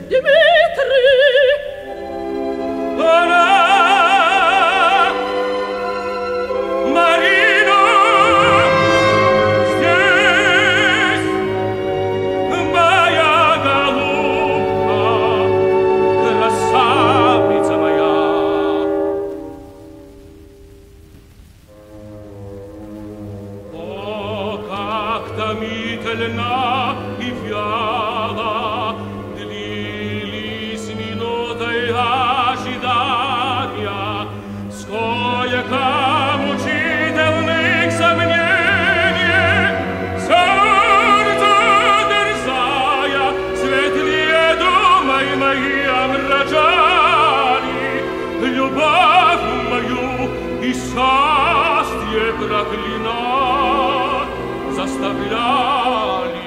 Томительна и вяла длились минуты ожидания, сколько мучительных сомнений, сердце терзая, светлее думай мои омрачали, любовь мою и счастье проклинать заставляли.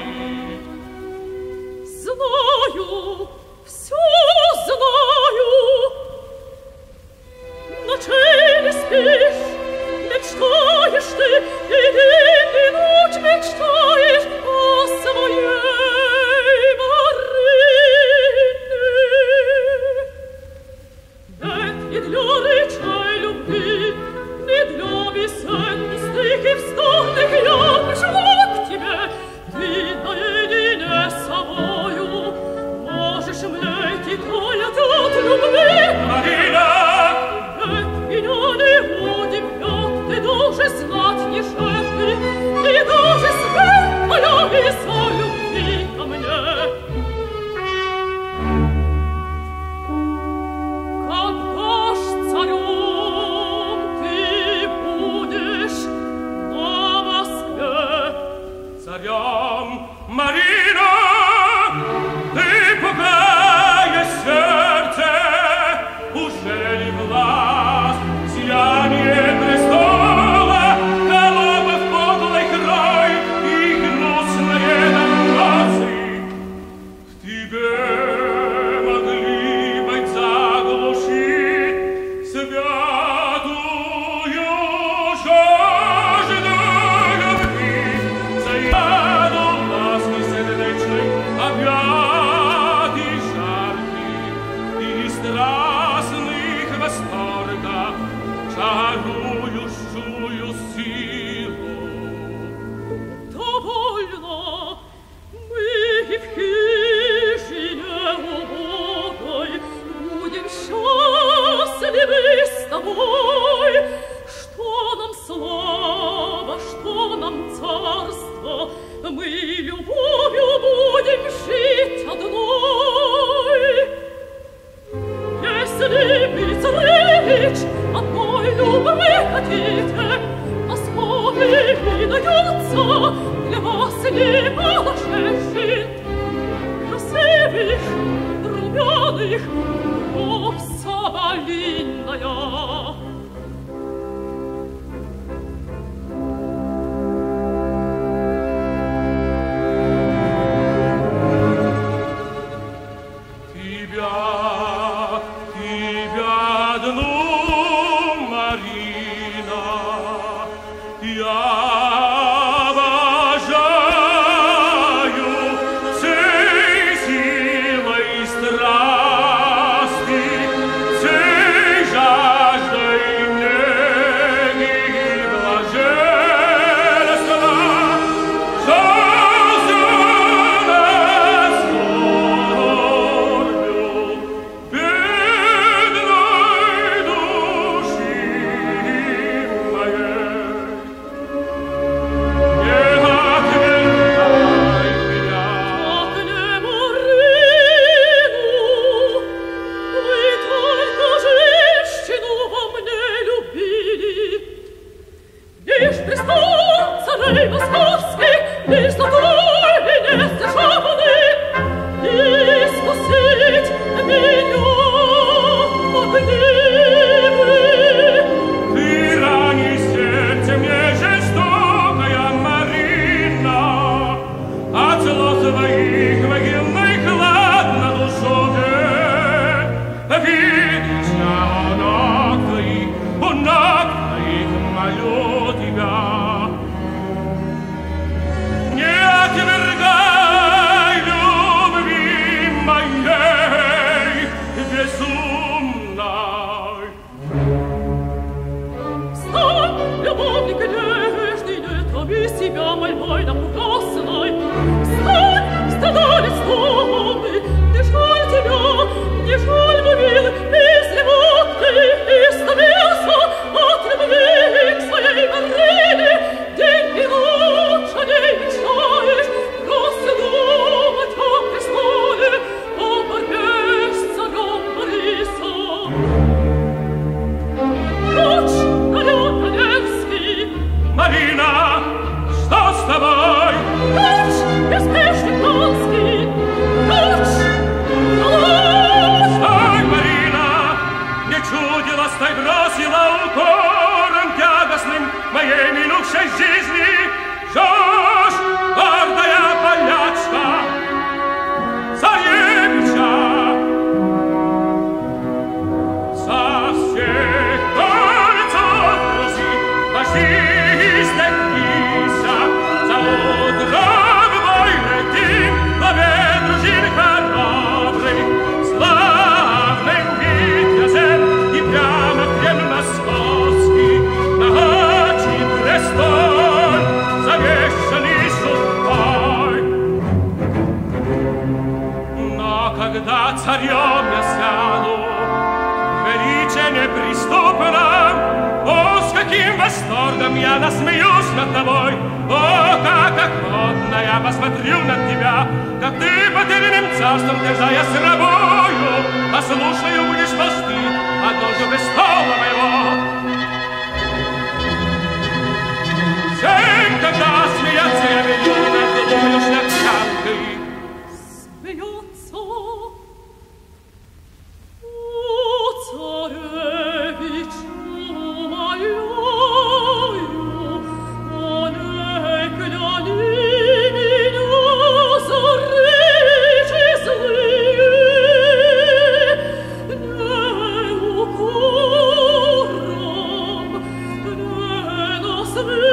Знаю, все знаю. Ночей спишь, мечтаешь ты, и день, и ночь мечтаешь о своей Марине. Нет, не для речей любви, не для бесенных и вздохных я пришла к тебе. Ты наедине с собою можешь мне тихонять от любви. Марина! Нет, меня не удивит, ты должен знать не шефы, ты должен смерть моя веса любви ко мне. Когда ж царем ты будешь на Москве? Царем, Марина, ты пугаешь сердце, уже ли власть, сияние престола, голова в подлый край и гнусные доносы. В тебе могли быть заглушить святую жажду любви, заяду ласки сердечной, объятий жарких и страстных восторгов, чарующую силу. Довольно, мы и в хижине убогой будем счастливы с тобой. Что нам слава, что нам царство, мы любовью будем жить одной. Если вы, царевич, одной любви хотите, основы выдаются для вас немало женщин, красивых, румяных, кровь соболиная. Тебя одну, Марина, я обожаю всей силой страсти, всей жаждой. когда царем я сяду, величие неприступным, о, с каким восторгом я насмеюсь над тобой, о, как охотно я посмотрю на тебя, как ты потерянным царством, терзаясь рабою, послушаю будешь посты, однажды престола моего. Всем, когда смеяться я велю над глупою шляхтянкой, смеется. О, царевич, умоляю, о, не кляни меня за речи злые, не укором, не насмешкой,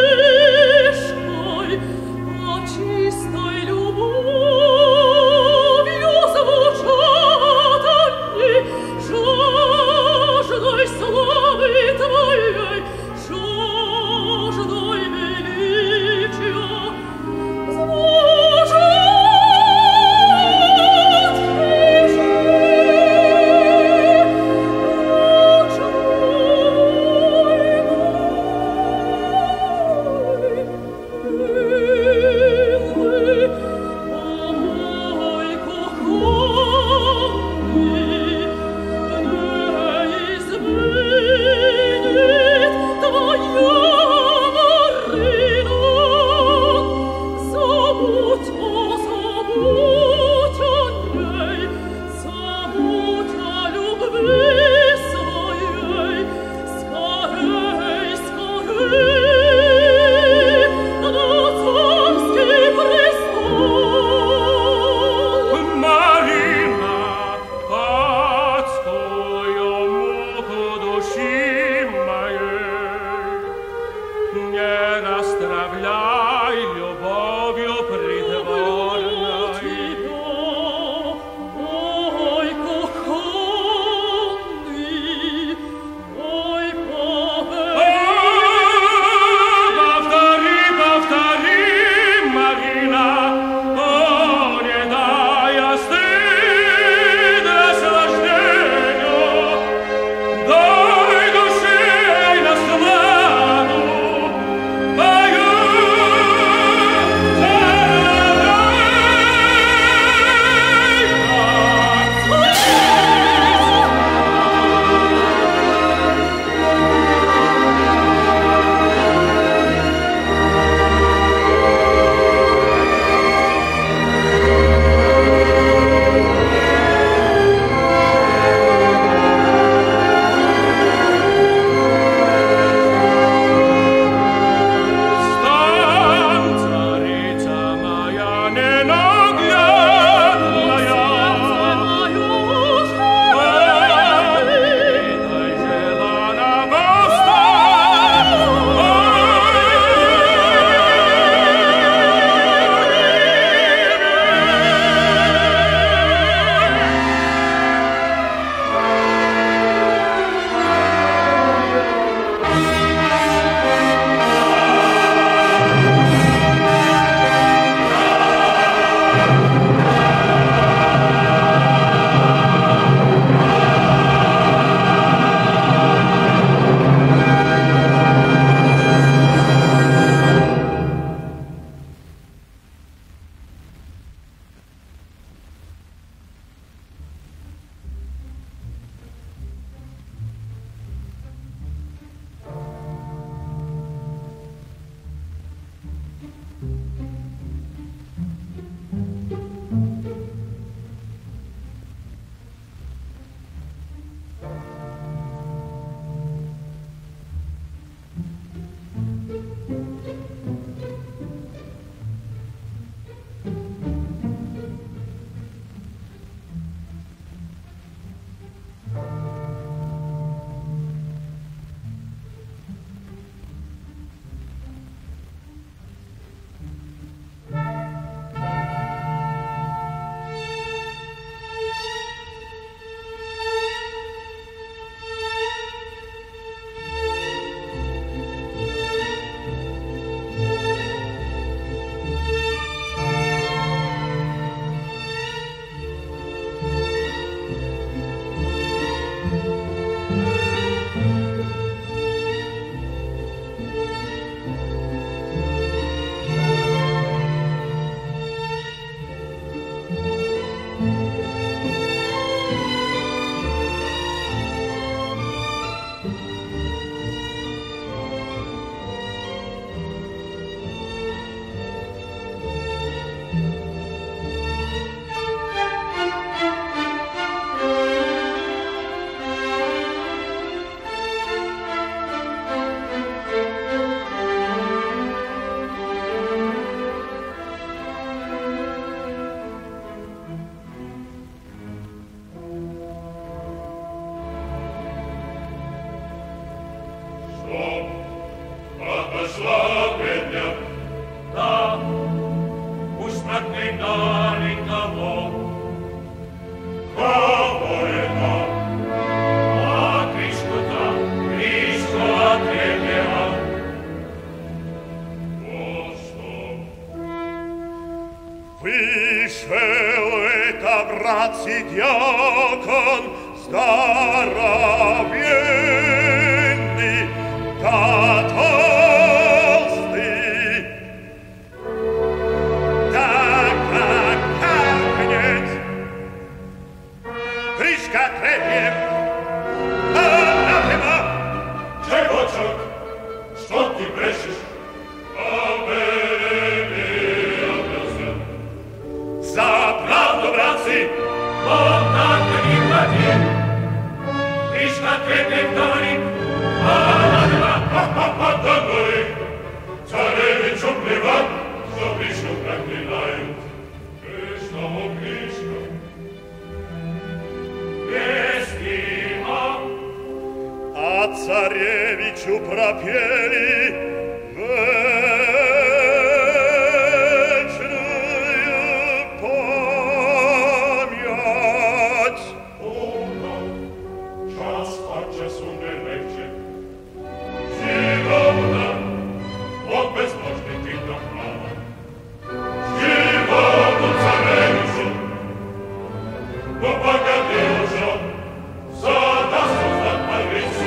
а чистой любовью звучит. братцы дьякон здоровенный, да толстый, да как камнец. Гришка Трепьев, анафема! Чегочок, что ты брешешь? За правду, братцы! Он так не владел. Гришка Трепьев говорит, анафема! Отдавай! Царевичу плевать, что Гришу проклинают. Гришно, Гришно! Вестимо! А царевичу пропели вечную память. Умно, час от часу не легче. Животно, от безможний ти до права. Животу царевичу, попагади уже, задаст узнать Марицу.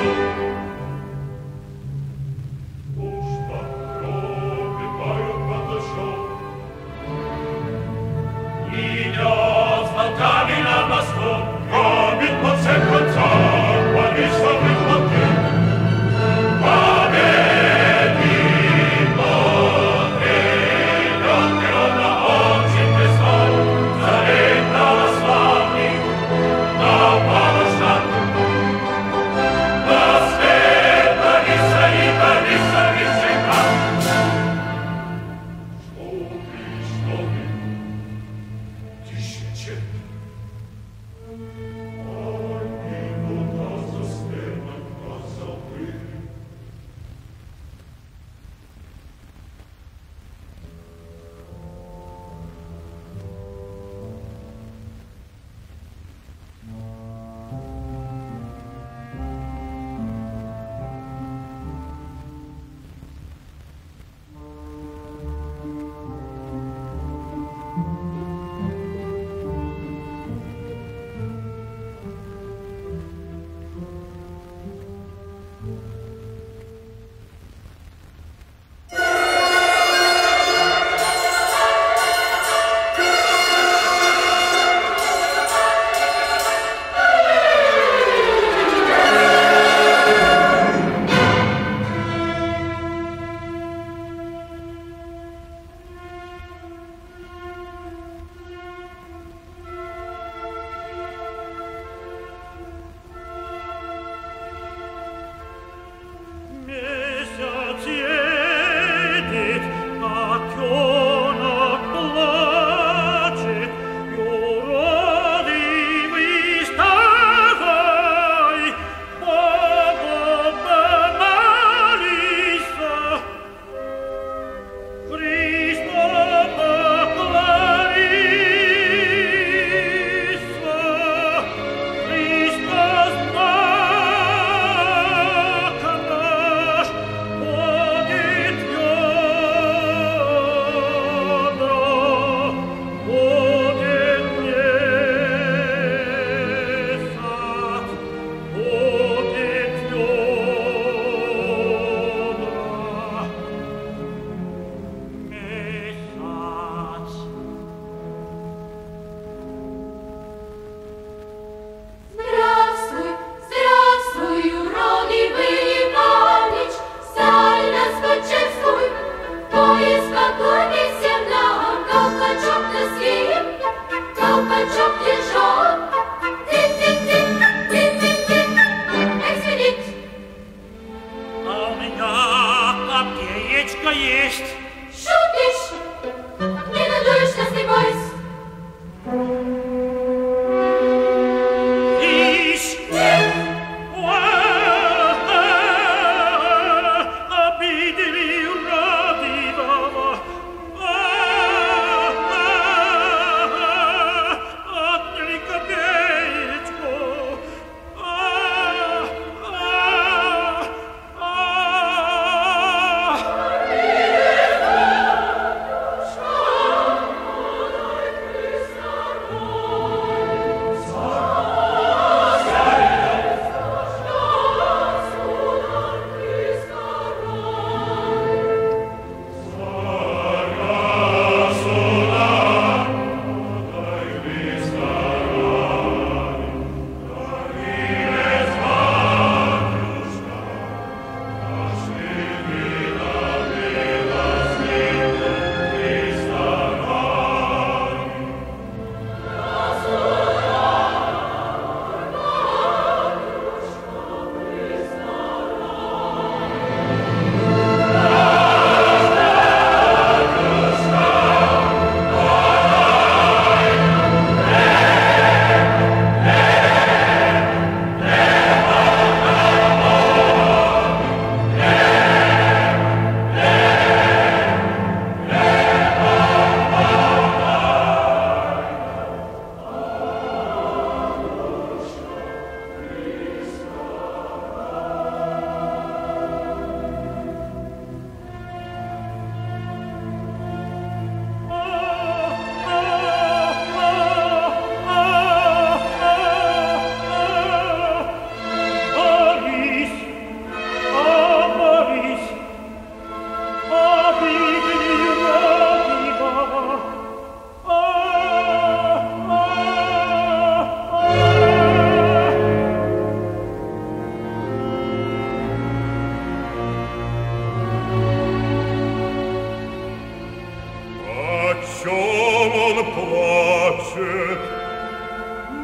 Уж так крови поют под душой. Идет с волками на восток, громит под всех концах, Борисовых волков. Победит Бог, придет на очень престол, царей православный,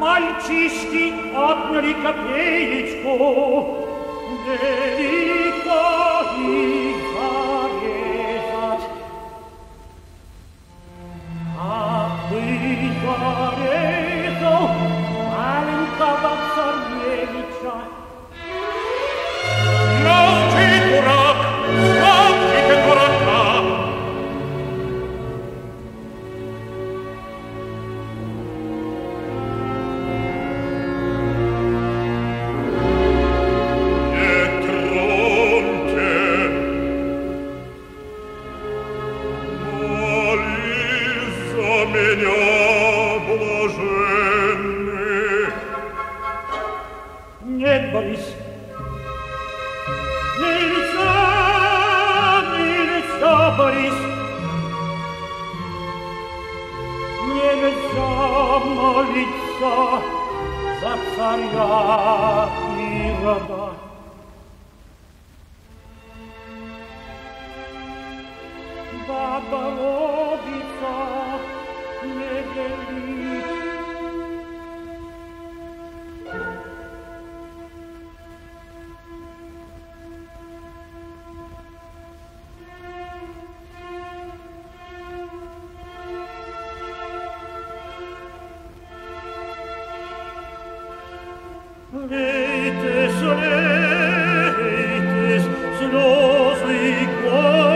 Мальчишки отняли копеечку, велико их зарезать. А ты зарезал маленького царевича. Молчи, дурак, смотри ты дурака. Нет, Борис, нельзя, Борис, нельзя молиться за царя Ирода. Богородица не велит. Лейтес, слезы глаз.